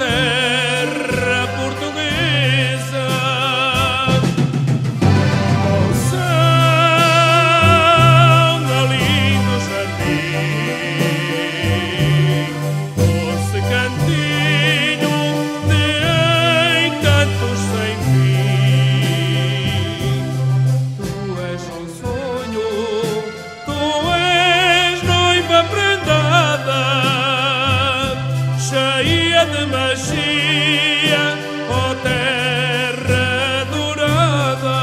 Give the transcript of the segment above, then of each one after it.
terra portuguesa. Ao céu, ali no jardim, doce cantinho de encantos sem fim. Tu és um sonho, tu és noiva prendada, cheia de magia, ó terra dourada.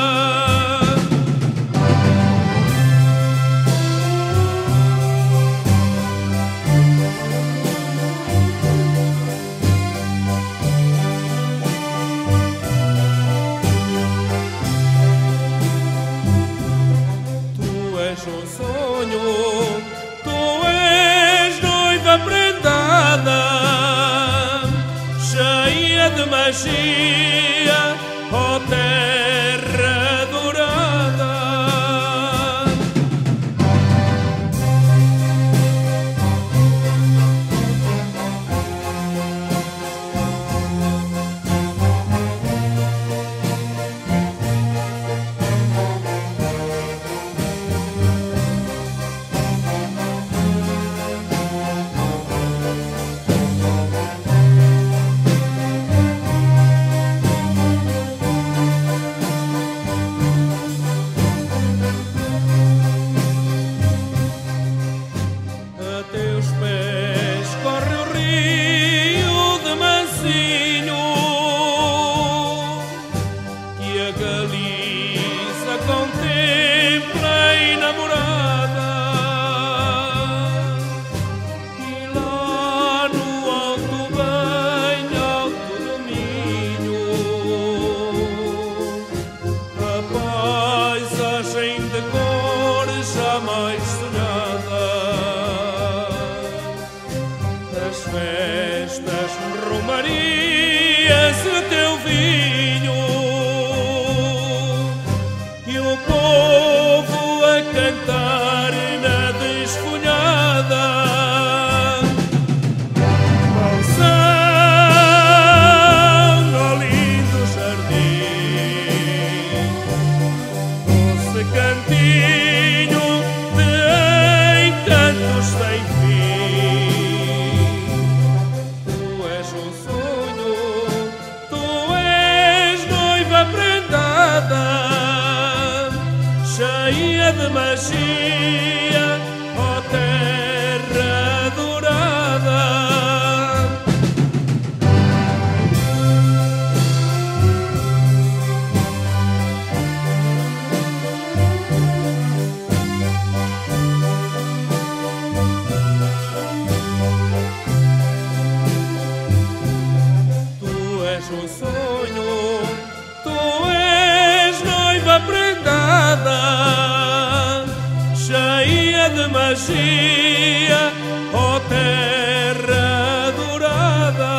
Tu és um sonho, tu és noiva prendada, cheia de magia, ó terra dourada. A teus pés corre o rio de mansinho, que a Galiza contempla enamorada. E lá no alto bem alto do Minho, a paisagem de cor jamais sonhada. As festas, romarias e teu vinho, e o povo a cantar na desfolhada. Ao céu, ao lindo jardim, doce cantinho de encantos sem fim. Tu és um sonho, tu és noiva prendada, cheia de magia, ó terra dourada. Tu és um sonho, tu és noiva prendada, cheia de magia, ó terra dourada.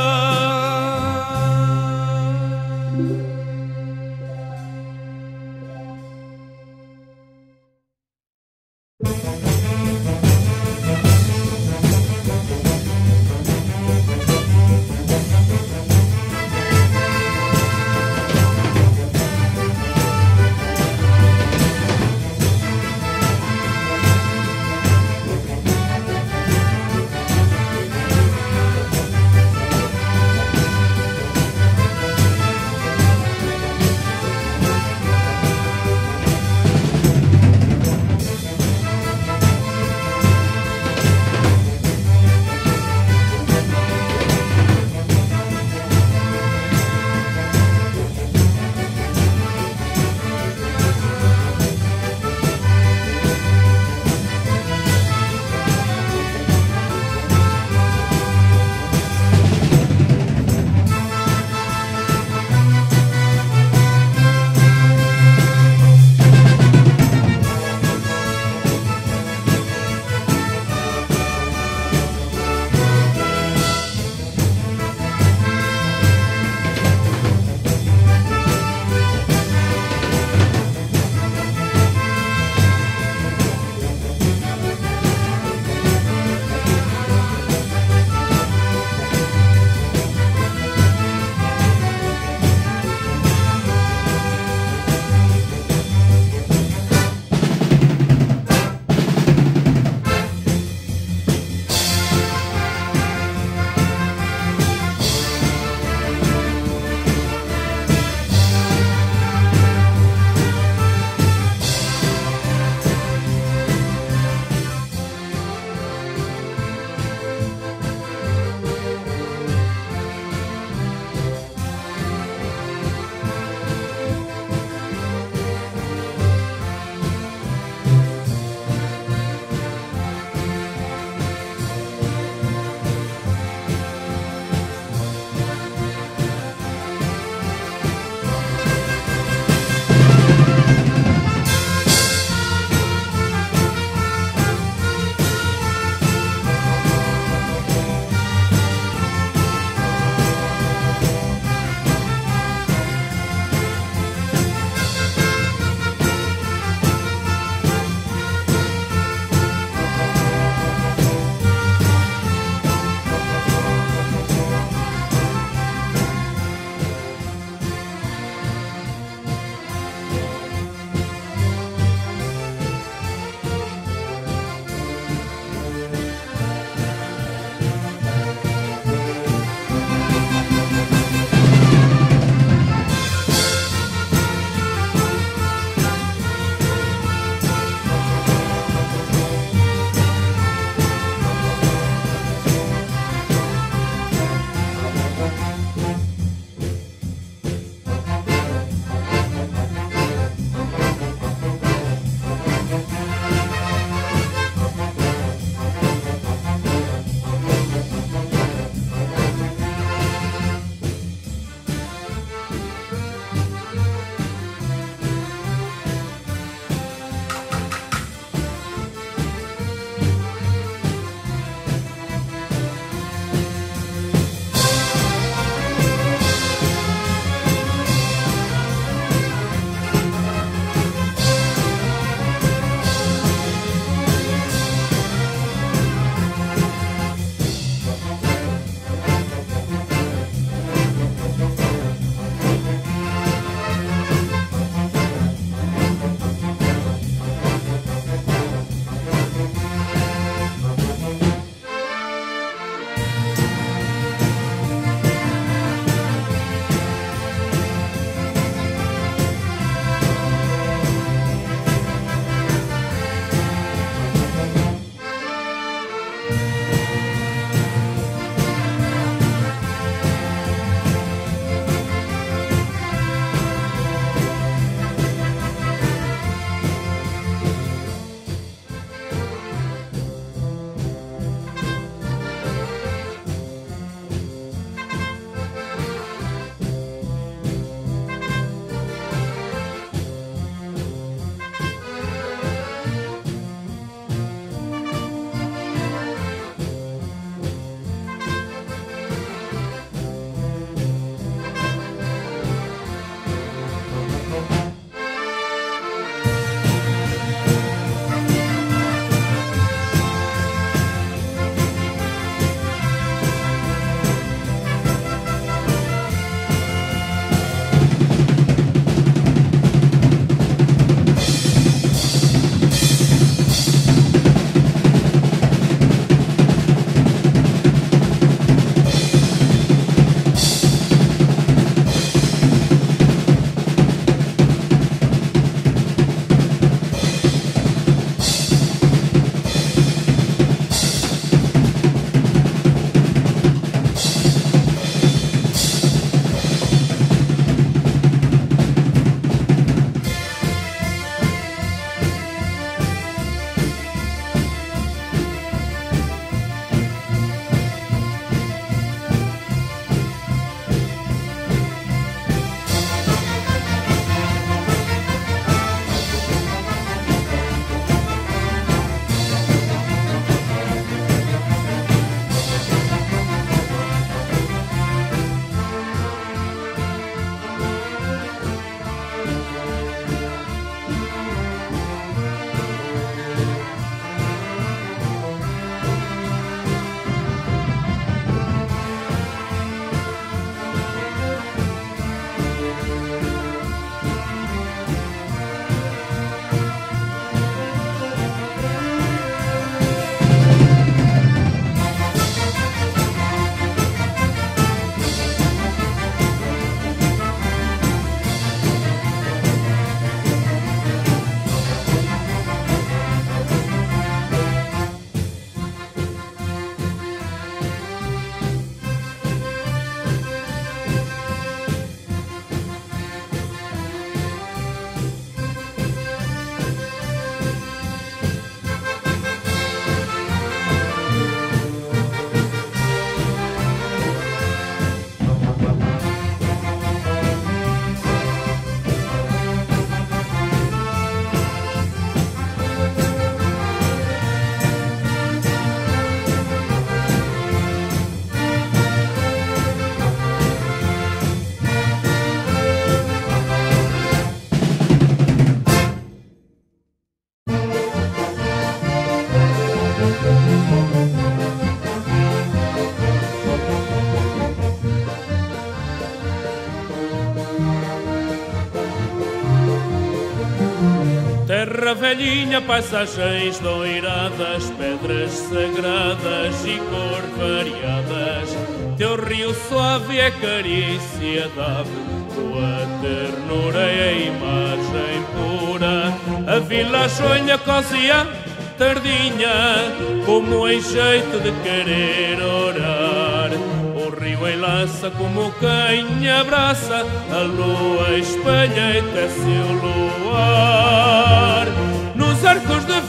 terra velhinha, paisagens doiradas, pedras sagradas e cor variadas. Teu rio suave é carícia d'ave, tua ternura é a imagem pura. A vila sonha cozinha tardinha, como em jeito de querer orar. O rio enlaça como quem abraça, a lua espelha e tece o luar. Nos arcos de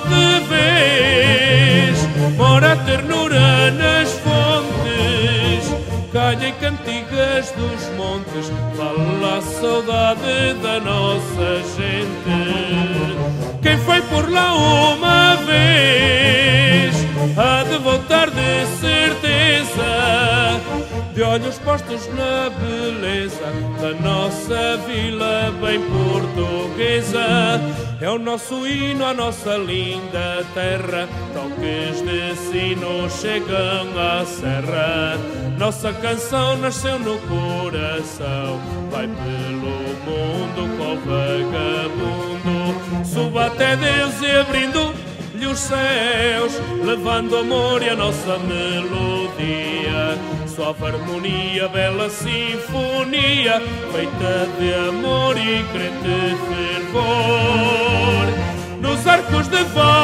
Valdevez mora a ternura nas fontes, calha em cantigas dos montes, fala a saudade da nossa gente. Quem foi por lá uma vez há de voltar de certeza, de olhos postos na beleza da nossa vila bem portuguesa. É o nosso hino, a nossa linda terra, toques de sino chegam à serra. Nossa canção nasceu no coração, vai pelo mundo qual vagabundo. Suba até Deus e abrindo-lhe os céus, levando amor e a nossa melodia. Suave harmonia, bela sinfonia, feita de amor e crente fervor. Nos arcos de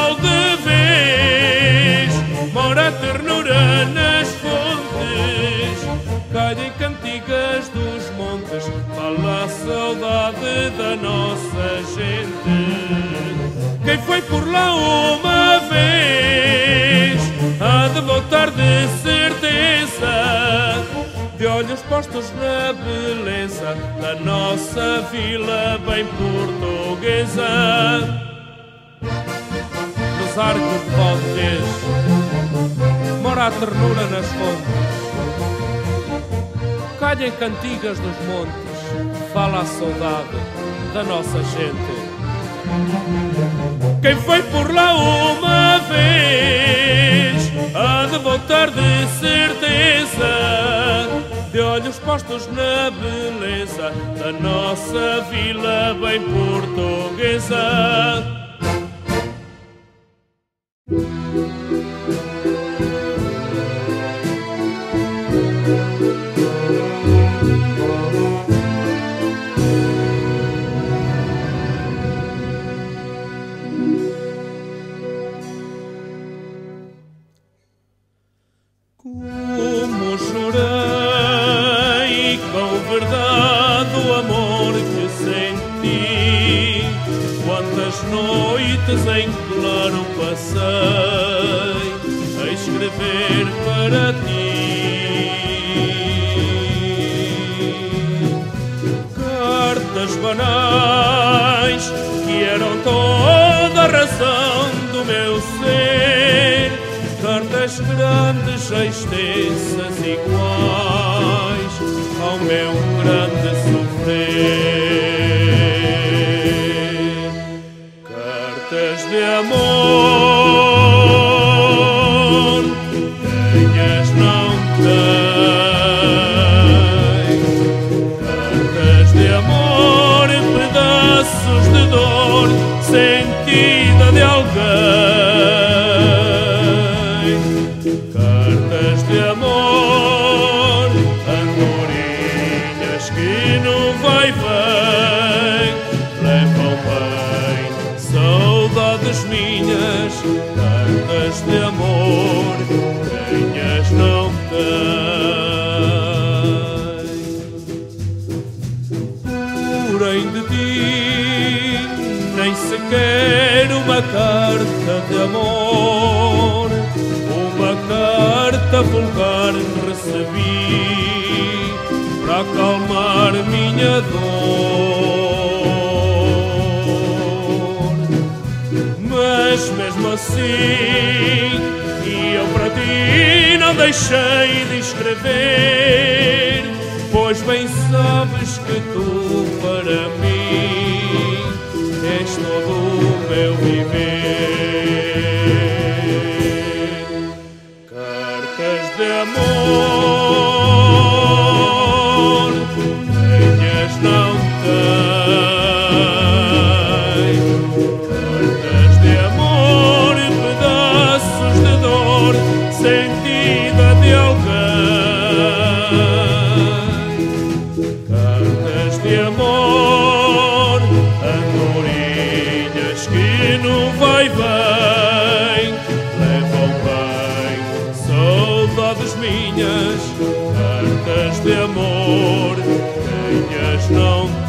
Valdevez mora a ternura nas fontes, calha em cantigas dos montes, fala a saudade da nossa gente. Quem foi por lá uma vez há de voltar de certeza, de olhos postos na beleza da nossa vila bem portuguesa. Nos arcos de Valdevez mora a ternura nas fontes, calha em cantigas dos montes, fala a saudade da nossa gente. Quem foi por lá uma vez há de voltar de certeza, de olhos postos na beleza da nossa vila bem portuguesa. Como chorei com verdade o amor que senti, quantas noites em claro passei a escrever para ti. Cartas banais que eram toda a razão do meu ser, cartas grandes, extensas, iguais ao meu grande sofrer. Cartas de amor, tenhas não tens. Cartas de amor, pedaços de dor sentida de alguém. Cartas de amor, andorinhas que no vai vem levam bem saudades minhas. Cartas de amor, tenhas não tens. Porém de ti nem sequer uma carta de amor, uma carta vulgar recebi para acalmar minha dor. Mas mesmo assim eu para ti não deixei de escrever, pois bem sabes que tu para mim és todo o meu viver. Cartas de amor, tenhas não tens.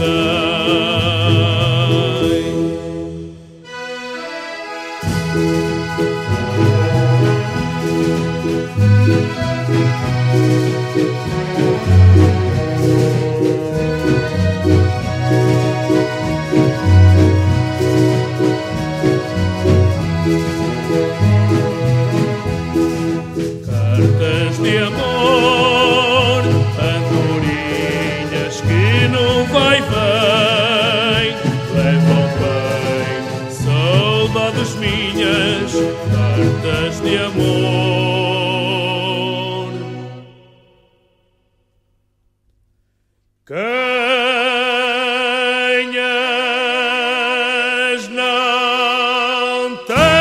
Cartas de amor, andorinhas que no vai-vem levam bem saudades minhas, cartas de amor. Canhas não têm.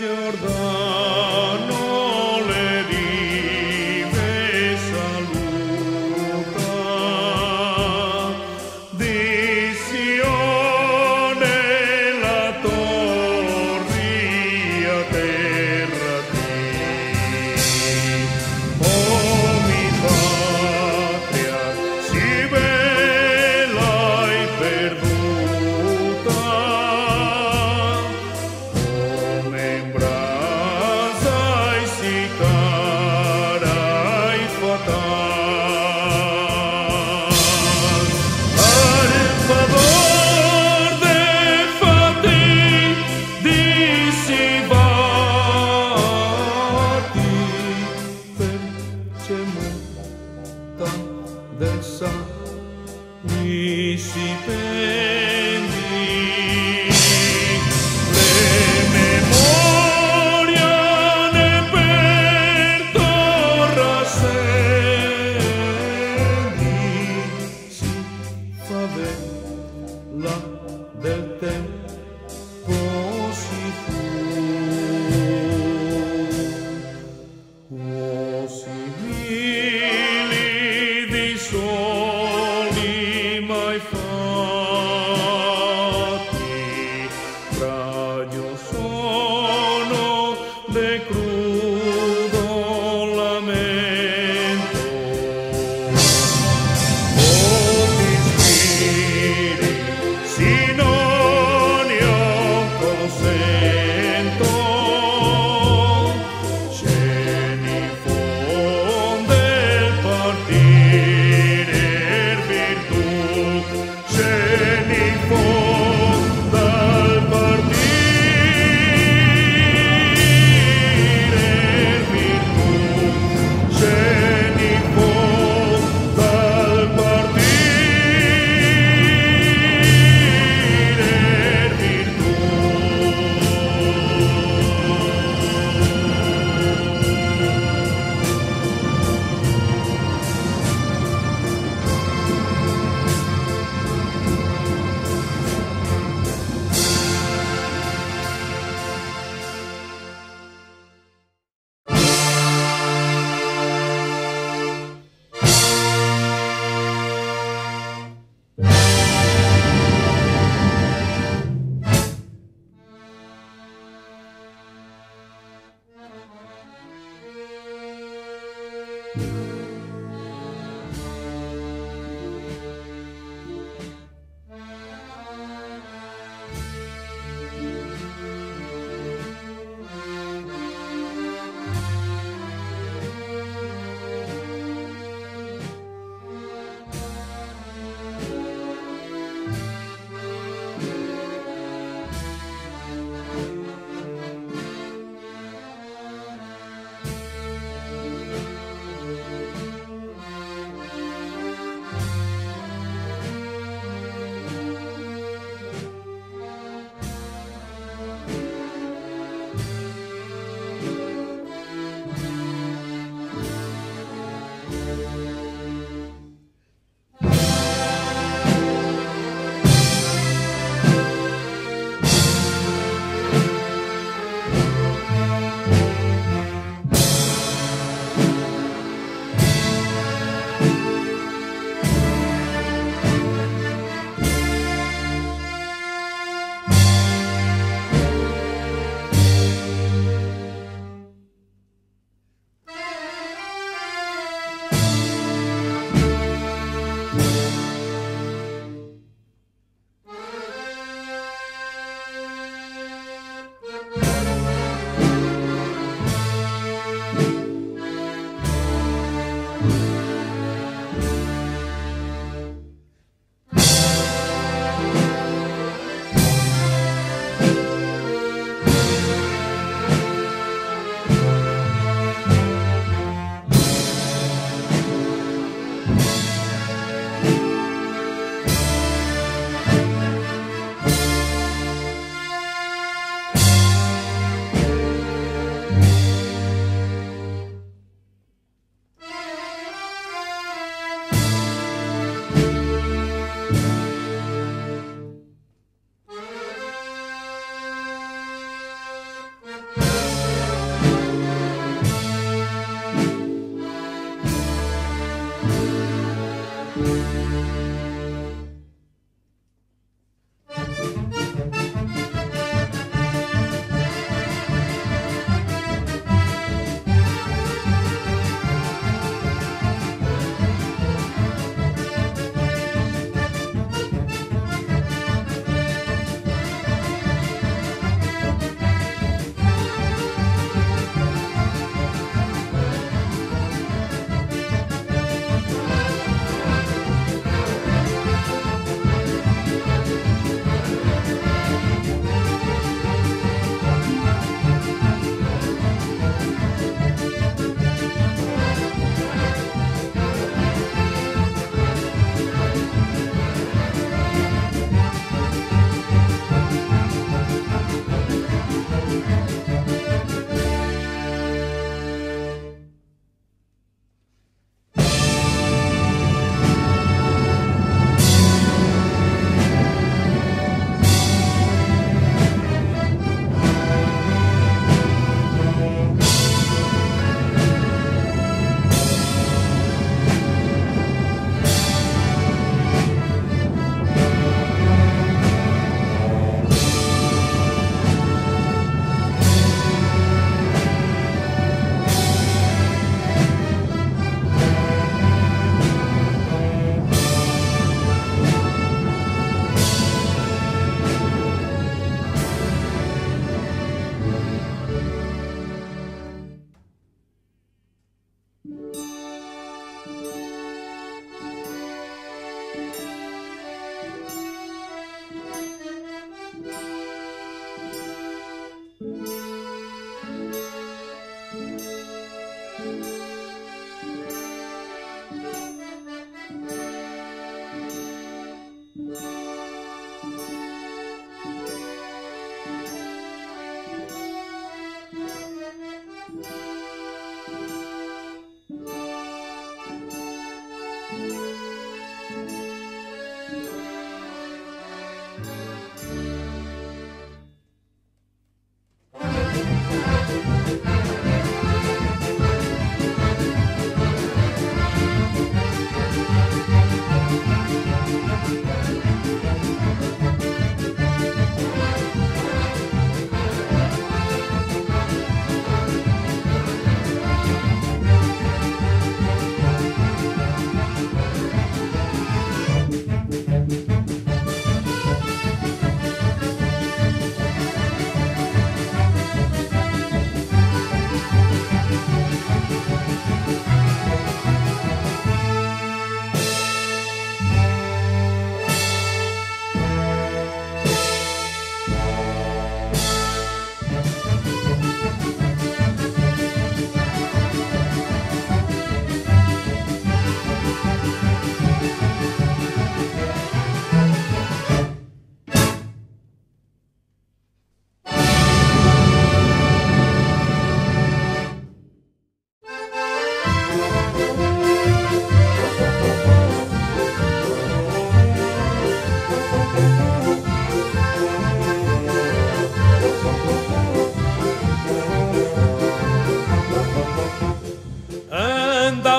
Giordano le rive saluta, di Sione la torria terra di. Oh mi patria, si bella e perduta, come in braccio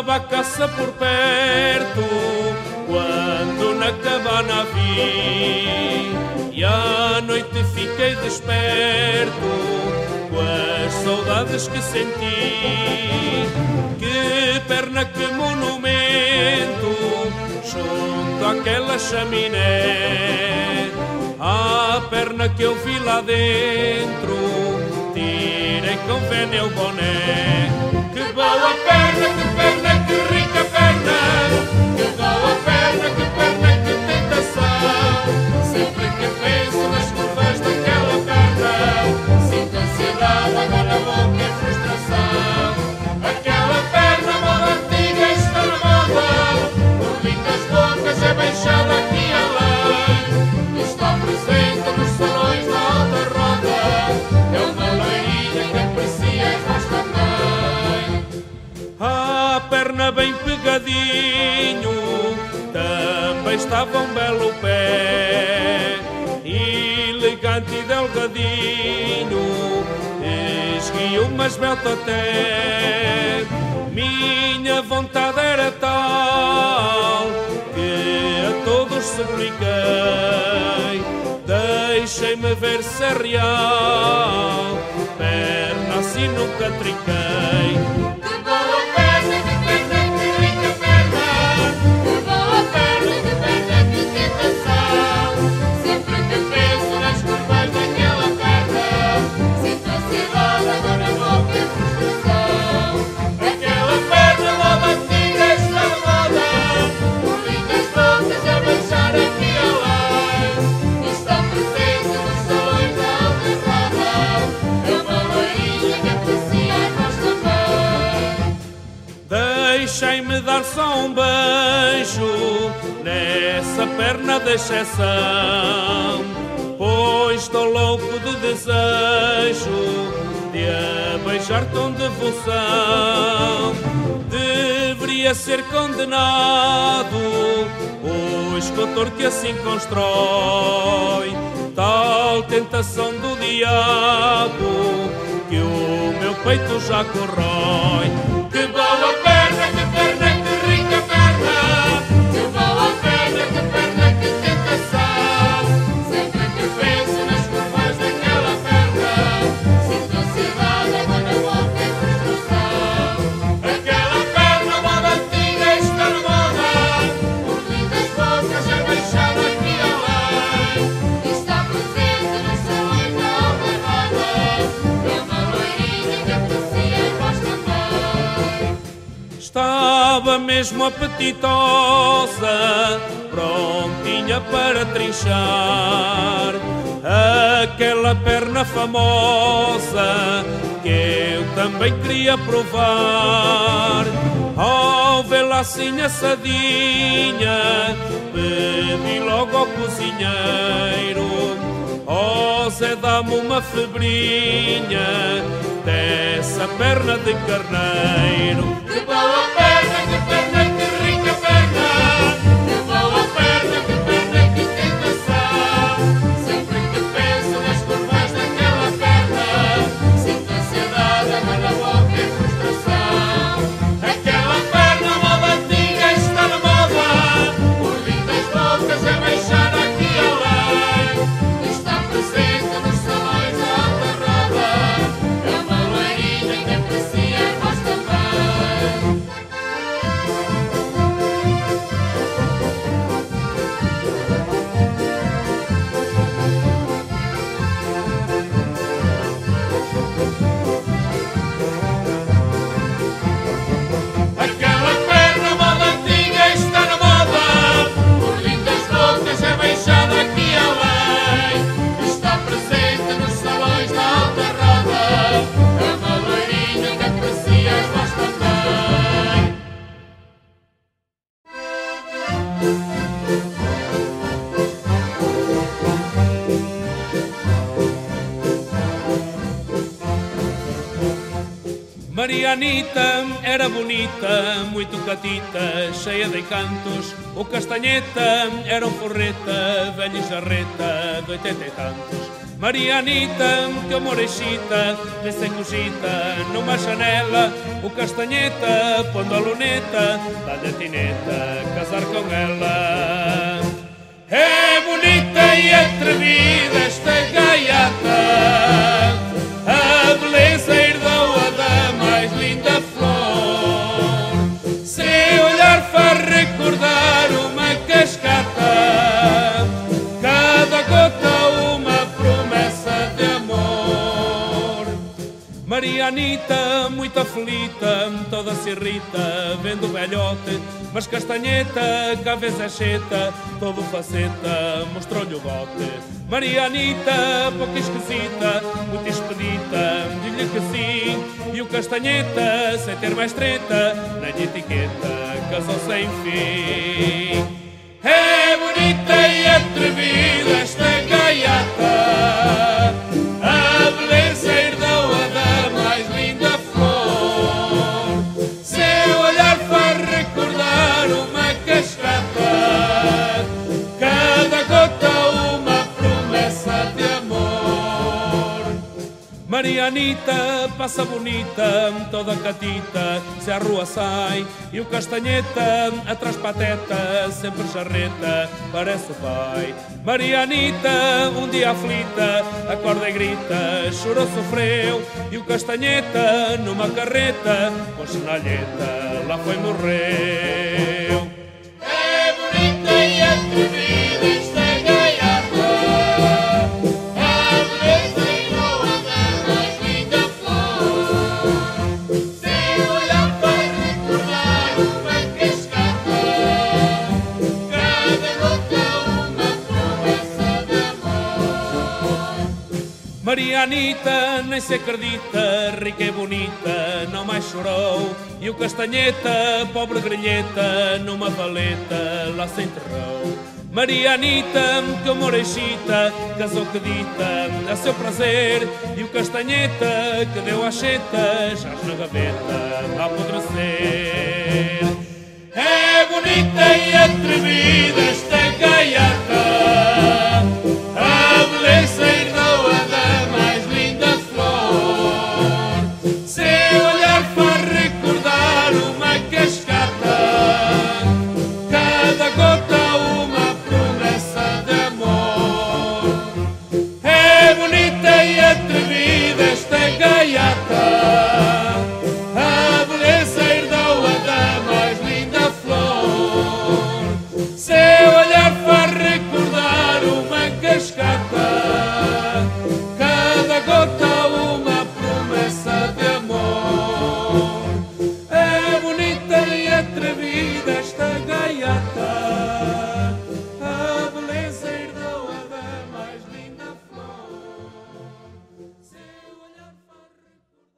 andava a caça por perto, quando na cabana vi, e à noite fiquei desperto, com as saudades que senti. Que perna, que monumento, junto àquela chaminé. A perna que eu vi lá dentro, tirei com vênia o boné. Que boa perna, que rica perna, que boa perna, que tentação. Sempre que penso nas curvas daquela perna, sinto ansiedade, água na boca e frustração. Aquela perna moda antiga está na moda, por lindas bocas é beijada aqui além. Está presente nos salões da alta roda, é uma loirinha que aprecias vós também. A perna bem pegadinho, também estava um belo pé, elegante e delgadinho, esguio uma esbelta até. Minha vontade era tal que a todos supliquei, deixem-me ver se é real, perna assim nunca trinquei. Que boa perna, que rica perna, que boa perna, que tentação. Sempre que penso nas curvas daquela perna, sinto ansiedade, água na boca e frustração. Aquela perna moda antiga está na moda, por lindas bocas a beijar aqui além. Está presente nos salões da alta roda, é uma loirinha que aprecia vós também. Deixem-me dar só um beijo nessa perna de exceção, pois estou louco de desejo de a beijar com devoção. Deveria ser condenado o escultor que assim constrói tal tentação do diabo que o meu peito já corrói. Que boa perna, que rica perna, que boa perna, que tentação. Sempre que penso nas curvas daquela perna, sinto ansiedade, água na boca e frustração. Aquela perna moda antiga está na moda, por lindas bocas é beijada aqui além. Está presente nos salões da alta roda, é uma loirinha que aprecia vós também. Estava mesmo apetitosa, prontinha para trinchar aquela perna famosa que eu também queria provar. Ao vê-la assim assadinha, pedi logo ao cozinheiro: ó Zé, dá-me uma febrinha dessa perna de carneiro. Que boa perna, que rica perna, que boa perna, que tentação. Sempre que penso nas curvas daquela perna, sinto ansiedade, água na boca e frustração. Aquela perna moda antiga está na moda, por lindas bocas é beijada aqui além. Está presente nos salões da alta roda, é uma loirinha que aprecia vós também. Aquela perna moda antiga está na moda, por lindas bocas é beijada aqui além. Está presente nos salões da alta roda, é uma loirinha que aprecia vós também. Marianita era bonita, muito catita, cheia de encantos. O Castanheta era um forreta, velho e jarreta, de 80 e tantos. Marianita, que amorexita, vê sem cogita, numa janela, o castanheta, pondo a luneta, dá-lhe a tineta, casar com ela. É bonita e atrevida esta gaiata, a beleza herdou-a da mais linda flor. Seu olhar faz recordar uma cascata, cada gota uma promessa de amor. Marianita, muito aflita, toda se irrita, vendo o velhote, mas castanheta, que a vez é cheta, todo faceta, mostrou-lhe o bote. Marianita, pouco esquisita, muito expedita, diz-lhe que sim, e o castanheta, sem ter mais treta, nem de etiqueta, casou sem fim. É bonita e atrevida esta gaiata, a beleza herdou-a da mais linda flor. Seu olhar faz recordar uma cascata, cada gota uma promessa de amor. Marianita passa bonita, toda catita, se a rua sai, e o castanheta, atrás pateta, sempre charreta, parece o pai. Marianita, um dia aflita, acorda e grita, chorou, sofreu, e o castanheta, numa carreta, com chinalheta, lá foi, morreu. É bonita e atrevida esta gaiata, a beleza herdou-a da mais linda flor. Seu olhar faz recordar uma cascata, cada gota uma promessa de amor. Marianita nem se acredita, rica e bonita, não mais chorou, e o castanheta, pobre grelheta, numa valeta lá se enterrou. Marianita, que amorexita, casou que dita a seu prazer, e o castanheta, que deu a cheta, jaz na gaveta a apodrecer. É bonita e atrevida esta gaiata, a beleza herdou-a da mais linda flor. Seu olhar faz recordar uma cascata, cada gota uma promessa de amor. É bonita e atrevida esta gaiata, a beleza herdou-a da mais linda flor. Seu olhar faz recordar uma cascata, cada gota uma promessa de amor. É bonita e atrevida esta gaiata, a beleza herdou-a da mais linda flor. Seu olhar faz recordar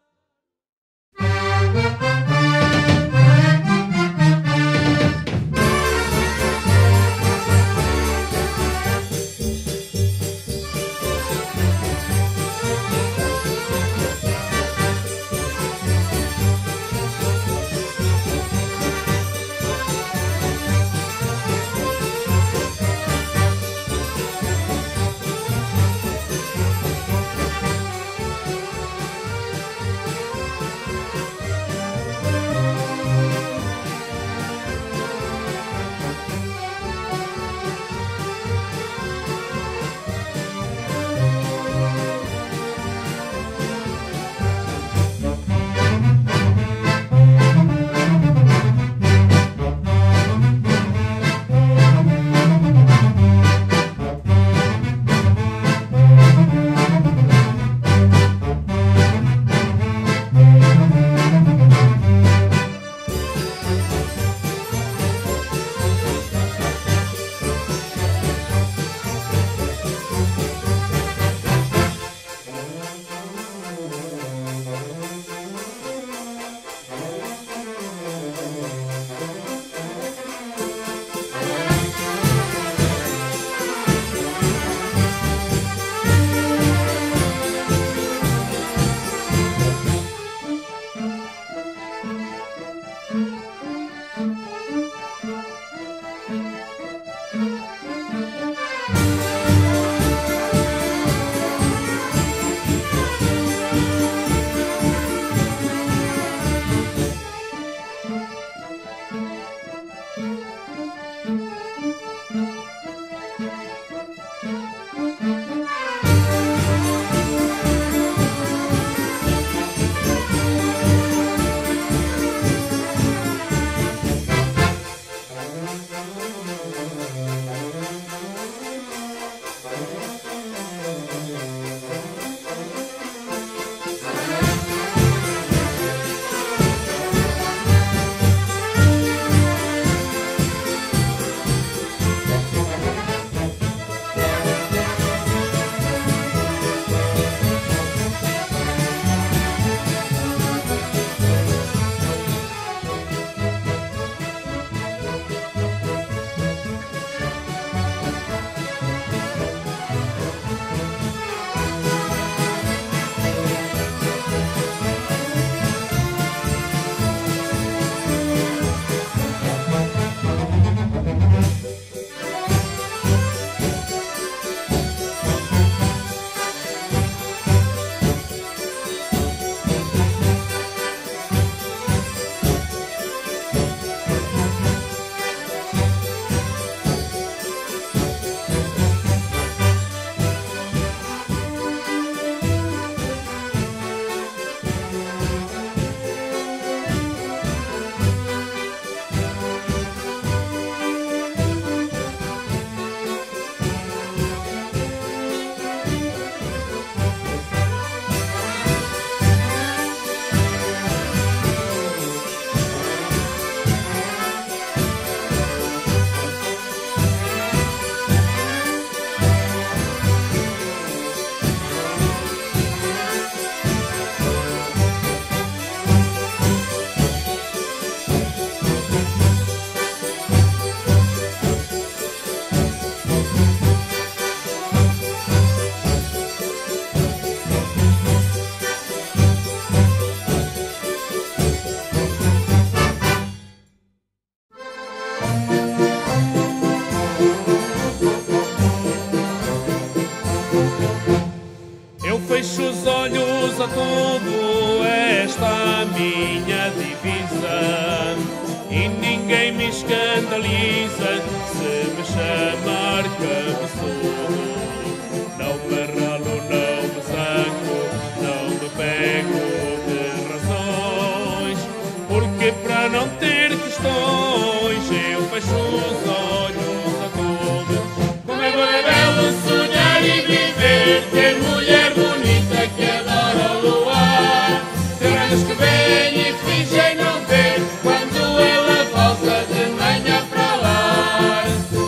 todo esta a minha divisa e ninguém me escandaliza se me chamar cabeçudo. Não me ralo, não me zango, não me pego de razões, porque para não ter questões eu fecho os olhos a tudo. Como é belo sonhar e viver, ter mulher bonita que adora o luar, ter anos que vêm e fingem não ver quando ela volta de manhã para lá.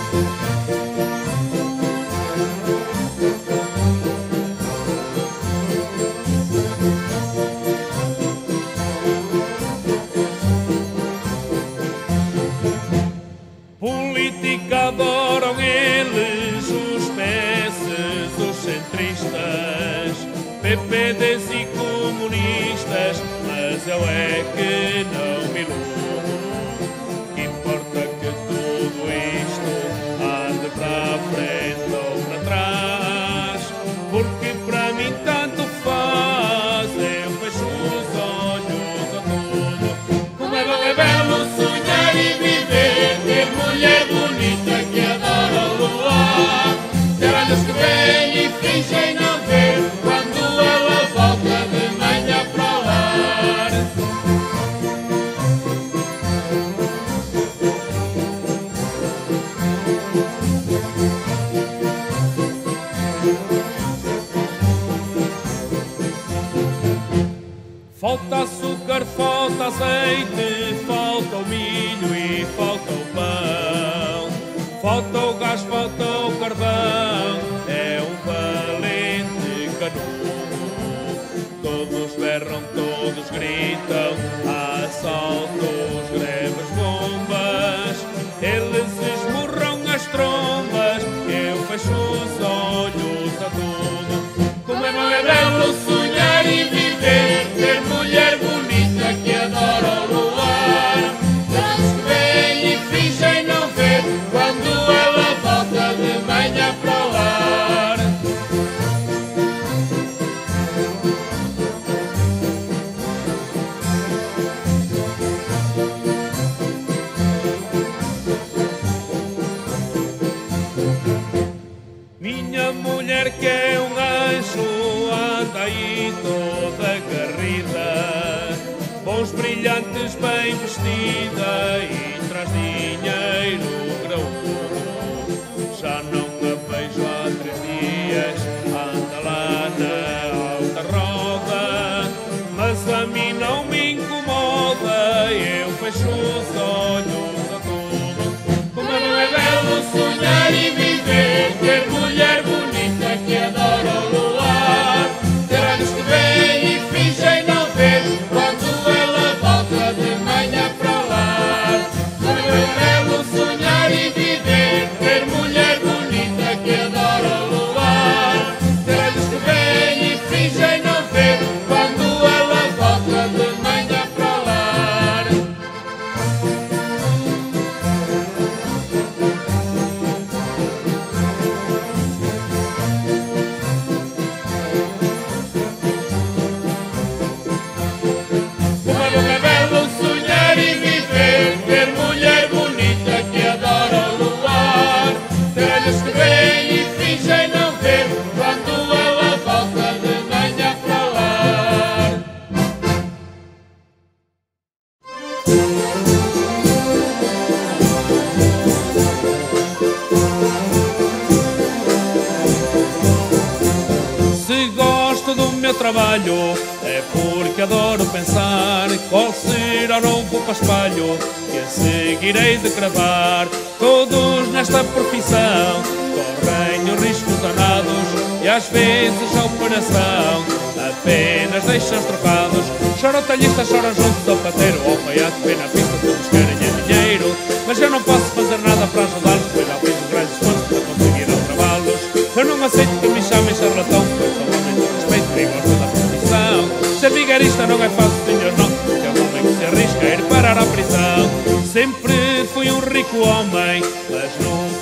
Política adoram eles, os PS, os centristas, PPDs e comunistas, mas eu é que não me iludo. Que importa que tudo isto ande para a frente ou para trás, porque para mim tanto faz, eu fecho os olhos a tudo. Como é belo sonhar e viver, ter mulher bonita que adora o luar, ter anos que vêm e fingem não ver quando ela volta de manhã para o lar. Falta açúcar, falta azeite, falta o milho e falta o pão, falta o gás, falta o carvão, é um valente canudo. Todos berram, todos gritam, há assaltos, greves, bombas, eles esmurram as trombas, eu fecho os olhos a tudo. Como é belo sonhar e viver, ter mulher bonita que adora o luar, anos que vêm e fingem não ver quando ela volta de manhã para o lar. Minha mulher que é um anjo anda aí toda garrida, bons brilhantes bem vestida e traz dinheiro graúdo. Já não a vejo há 3 dias, anda lá na alta roda, mas a mim não me incomoda, eu fecho os olhos a tudo. Como é belo sonhar e viver, ter mulher bonita que adora o luar, ter anos que vêm e fingem não ver quando ela volta de manhã para o lar. Como é belo sonhar e viver, ter mulher bonita que adora o luar, ter anos que vêm e fingem não ver quando ela volta de manhã para o lar. Como é belo sonhar e viver, ter mulher bonita que adora o luar, ter anos que vêm e fingem não ver quando ela volta de manhã para o lar. Se gosto do meu trabalho é porque adoro pensar qual será o novo paspalho que a seguirei de cravar. Todos nesta profissão correm os riscos danados e às vezes a operação apenas deixa os trocados. Chora o talhista, chora junto ao pateiro, ao alfaiate vem na pista, todos querem dinheiro, mas eu não posso fazer nada para ajudá-los, pois já fiz um grande esforço para conseguir travá-los. Eu não aceito que me chamem charlatão, pois sou homem de respeito e gosto da profissão. Ser vigarista não é fácil, senhor, não, porque é um homem que se arrisca a ir parar à prisão. Sempre fui um rico homem, mas nunca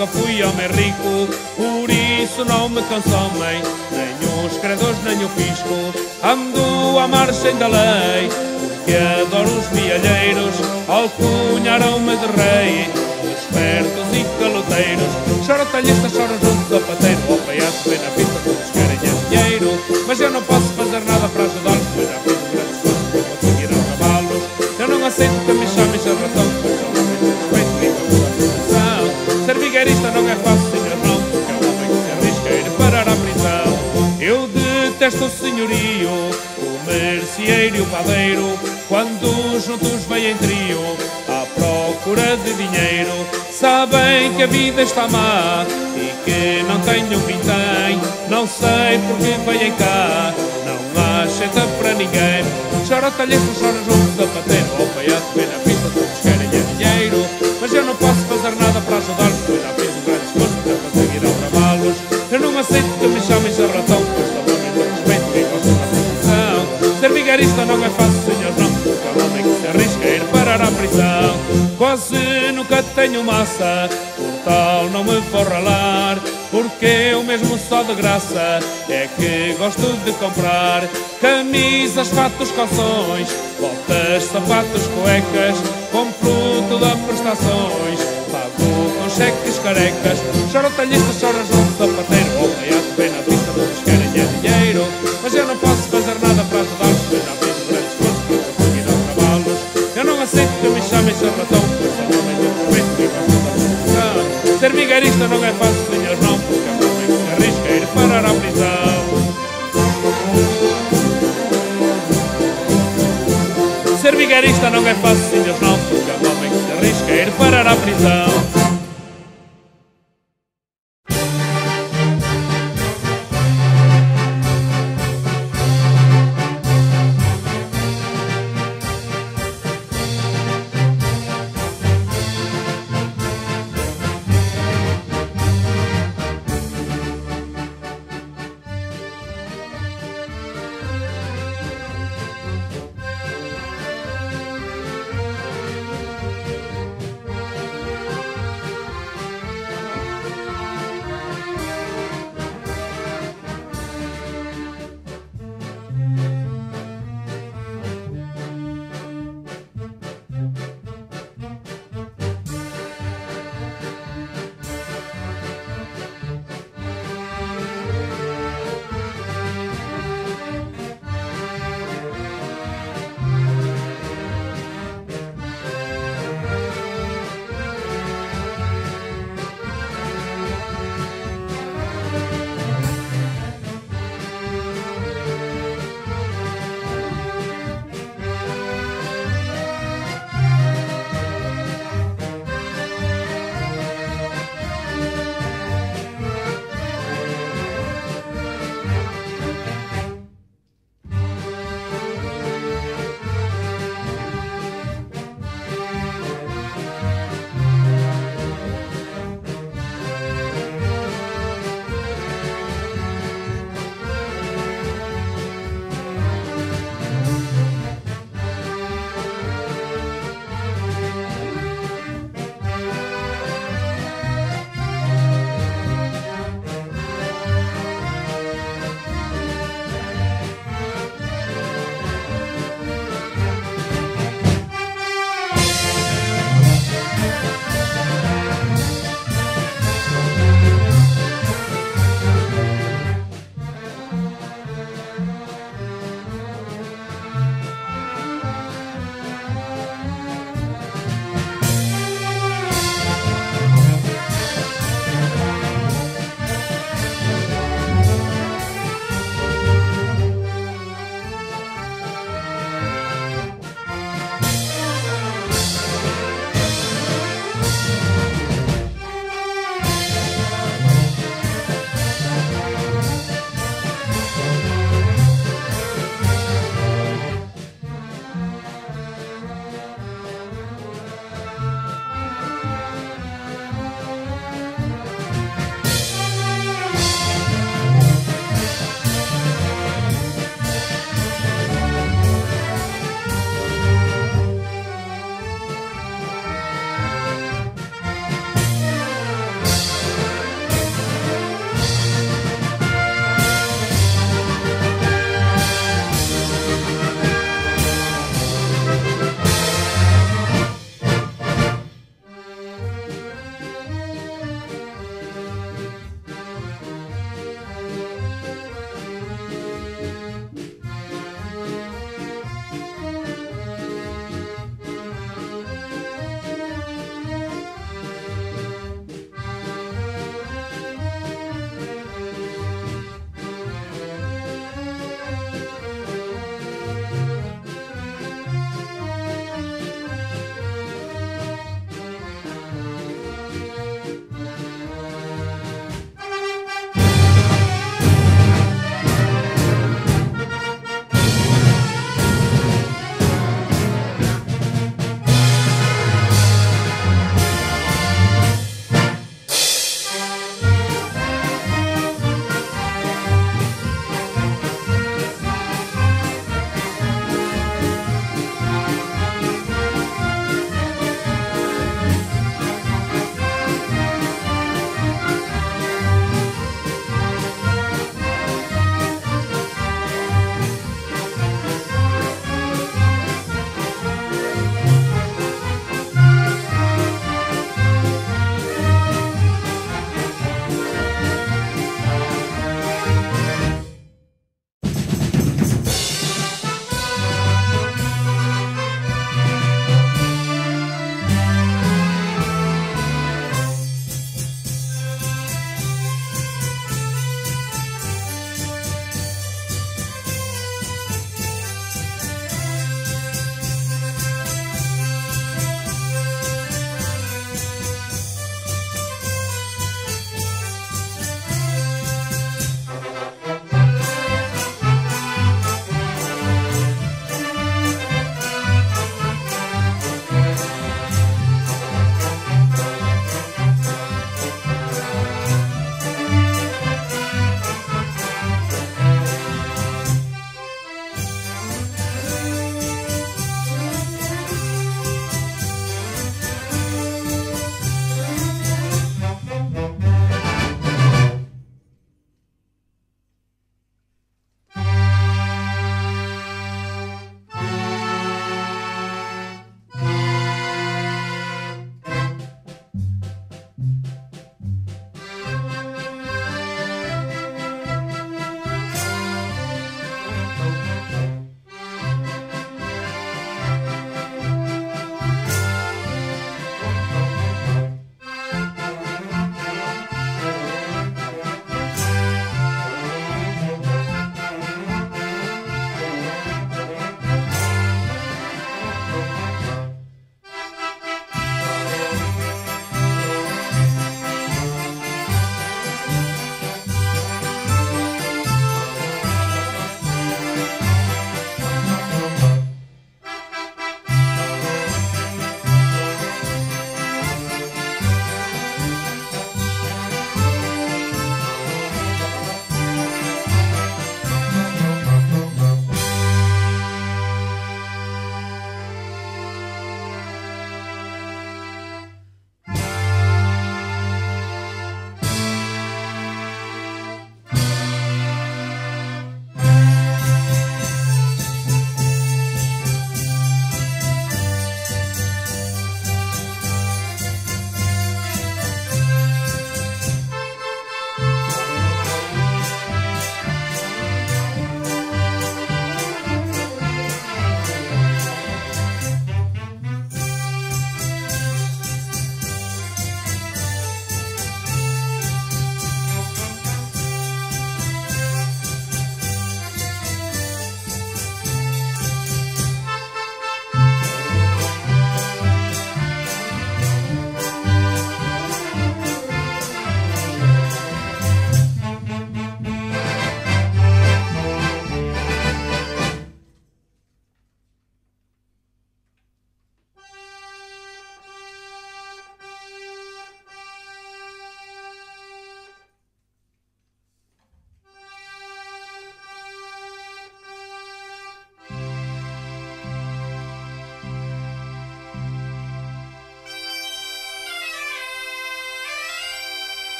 nunca fui homem rico, por isso não me consomem nem os credores nem o fisco. Ando à margem da lei, porque adoro os mealheiros, alcunharam-me de rei, espertos e caloteiros. Chora talhista, chora junto do pateiro, ao paiado vem na pista, todos querem dinheiro, mas eu não posso fazer nada para ajudá-los, pois já fiz um grande esforço para conseguir cavalos. Eu não aceito que me chamem charlatão, pois eu não tenho respeito nem para a posição. Ser vigarista não é fácil, senhor, não, porque é um homem que se arrisca a ir parar à prisão. Eu detesto o senhorio, o merceeiro e o padeiro, quando juntos vêm em trio à procura de dinheiro. Sabem que a vida está má e que não tenham vintém, não sei porque vêm cá, não há jeito para ninguém. Chora o talheiro, chora junto do pateiro, ao paiado vem na pista, todos querem dinheiro, mas eu não posso fazer nada para ajudá-los, pois já fiz um grande esforço para conseguir aldrabá-los. Eu não aceito que me chamem charlatão, pois sou homem de respeito e gosto da posição. Ser vigarista não é fácil, senhor, não, porque é um homem que se arrisca a ir parar à prisão. Quase nunca tenho massa, por tal não me vou ralar, porque eu mesmo só de graça é que gosto de comprar camisas, fatos, calções, botas, sapatos, cuecas, compro tudo a prestações, pago com cheques carecas. Chora o talhista, chora junto do pateiro, ao paiado vem na pista, todos querem dinheiro, mas eu não posso fazer nada para ajudá-los, pois já fiz um grande esforço para conseguir aldrabá-los. Eu não aceito que me chamem charlatão, pois sou homem de respeito e gosto da posição. Ser vigarista não é fácil, senhor, não, porque é um homem que se arrisca a ir parar à prisão. Ser vigarista não é fácil, senhor, não, porque é um homem que se arrisca a ir parar à prisão.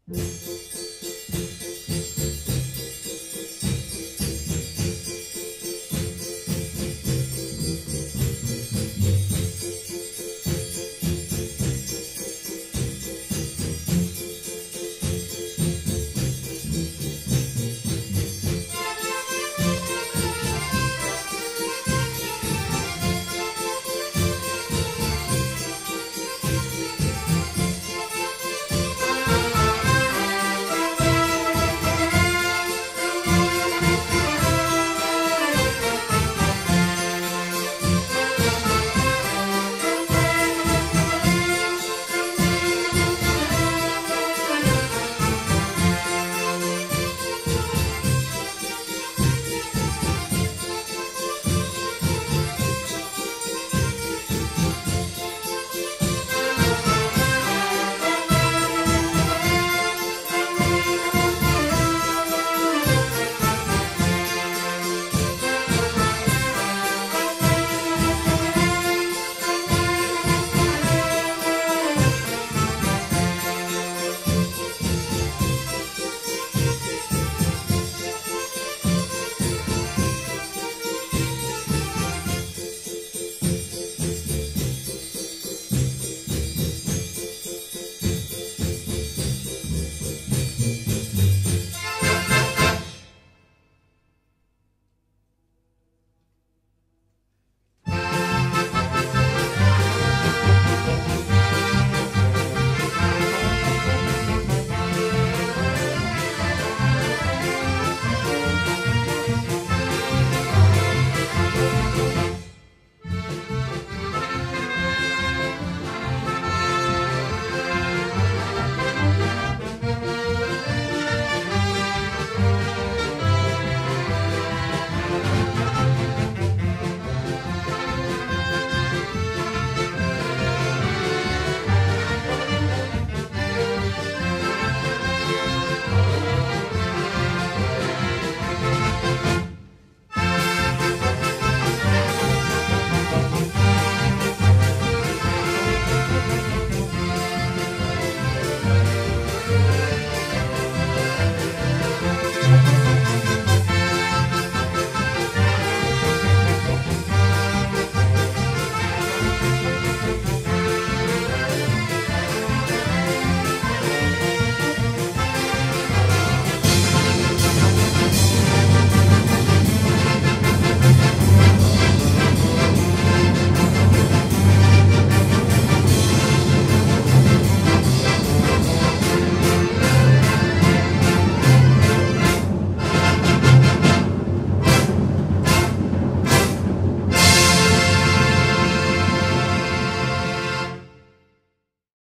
Música